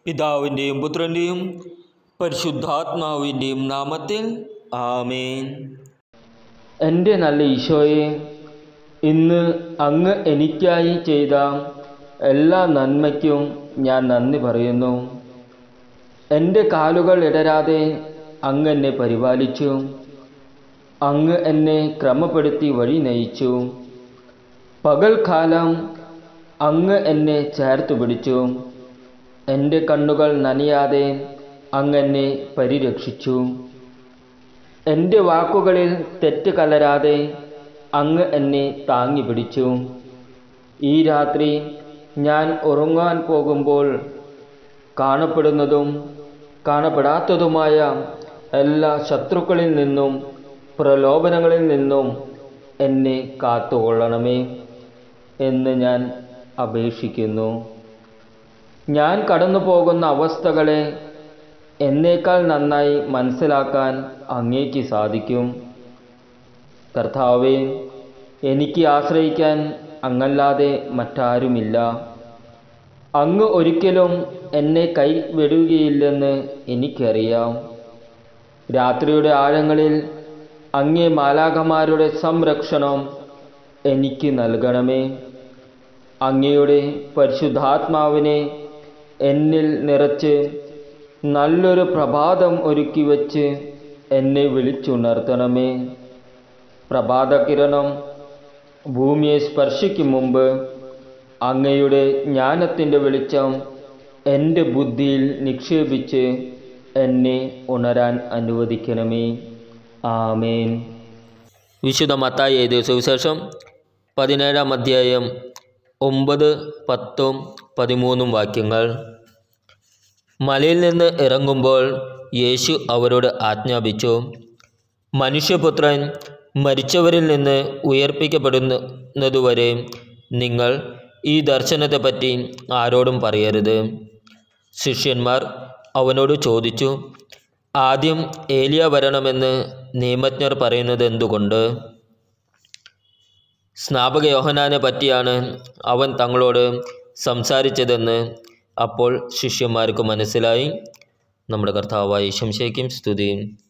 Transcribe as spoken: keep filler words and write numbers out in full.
പിതാവിൻ്റെയും പുത്രൻ്റെയും പരിശുദ്ധാത്മാവിൻ്റെയും നാമത്തിൽ ആമേൻ. എൻ്റെ നല്ല ഈശോയെ, ഇന്ന് അങ്ങ് എനിക്കായി ചെയ്ത എല്ലാ നന്മയ്ക്കും ഞാൻ നന്ദി പറയുന്നു. എൻ്റെ കാലുകൾ ഇടരാതെ അങ്ങ് എന്നെ പരിപാലിച്ചു. അങ്ങ് എന്നെ ക്രമപ്പെടുത്തി വഴി നയിച്ചു. പകൽക്കാലം അങ്ങ് എന്നെ ചേർത്ത് പിടിച്ചു. എൻ്റെ കണ്ണുകൾ നനയാതെ അങ്ങ് എന്നെ പരിരക്ഷിച്ചു. എൻ്റെ വാക്കുകളിൽ തെറ്റ് കലരാതെ അങ്ങ് എന്നെ താങ്ങി പിടിച്ചു. ഈ രാത്രി ഞാൻ ഉറങ്ങാൻ പോകുമ്പോൾ കാണപ്പെടുന്നതും കാണപ്പെടാത്തതുമായ എല്ലാ ശത്രുക്കളിൽ നിന്നും പ്രലോഭനങ്ങളിൽ നിന്നും എന്നെ കാത്തുകൊള്ളണമേ എന്ന് ഞാൻ അപേക്ഷിക്കുന്നു. ഞാൻ കടന്നു പോകുന്ന അവസ്ഥകളെ എന്നേക്കാൾ നന്നായി മനസ്സിലാക്കാൻ അങ്ങേക്ക് സാധിക്കും. കർത്താവേ, എനിക്ക് ആശ്രയിക്കാൻ അങ്ങല്ലാതെ മറ്റാരുമില്ല. അങ്ങ് ഒരിക്കലും എന്നെ കൈവിടുകയില്ലെന്ന് എനിക്കറിയാം. രാത്രിയുടെ ആഴങ്ങളിൽ അങ്ങേ മാലാഖമാരുടെ സംരക്ഷണം എനിക്ക് നൽകണമേ. അങ്ങയുടെ പരിശുദ്ധാത്മാവിനെ എന്നിൽ നിറച്ച് നല്ലൊരു പ്രഭാതം ഒരുക്കി വച്ച് എന്നെ വിളിച്ചുണർത്തണമേ. പ്രഭാതകിരണം ഭൂമിയെ സ്പർശിക്കും മുമ്പ് അങ്ങയുടെ ജ്ഞാനത്തിൻ്റെ വെളിച്ചം എൻ്റെ ബുദ്ധിയിൽ നിക്ഷേപിച്ച് എന്നെ ഉണരാൻ അനുവദിക്കണമേ. ആമേൻ. വിശുദ്ധ മത്തായി എഴുതിയ സുവിശേഷം പതിനേഴാം അധ്യായം ഒമ്പത്, പത്തും പതിമൂന്നും വാക്യങ്ങൾ. മലയിൽ നിന്ന് ഇറങ്ങുമ്പോൾ യേശു അവരോട് ആജ്ഞാപിച്ചു, മനുഷ്യപുത്രൻ മരിച്ചവരിൽ നിന്ന് ഉയർപ്പിക്കപ്പെടുന്നതുവരെ നിങ്ങൾ ഈ ദർശനത്തെപ്പറ്റി ആരോടും പറയരുത്. ശിഷ്യന്മാർ അവനോട് ചോദിച്ചു, ആദ്യം ഏലിയ വരണമെന്ന് നിയമജ്ഞർ പറയുന്നത് എന്തുകൊണ്ട്? സ്നാപക യോഹന്നാനെ പറ്റിയാണ് അവൻ തങ്ങളോട് സംസാരിച്ചതെന്ന് അപ്പോൾ ശിഷ്യന്മാർക്ക് മനസ്സിലായി. നമ്മുടെ കർത്താവായ യേശുമിശിഹായ്ക്കും സ്തുതി.